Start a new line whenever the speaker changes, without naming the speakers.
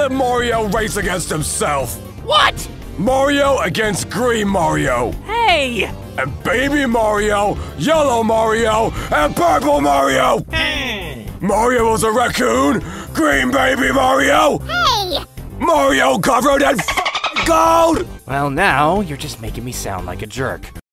let Mario race against himself.
What?
Mario against Green Mario.
Hey!
And Baby Mario, Yellow Mario, and Purple Mario. Mario was a raccoon. Green Baby Mario.
Hey!
Mario covered in gold.
Well, now you're just making me sound like a jerk.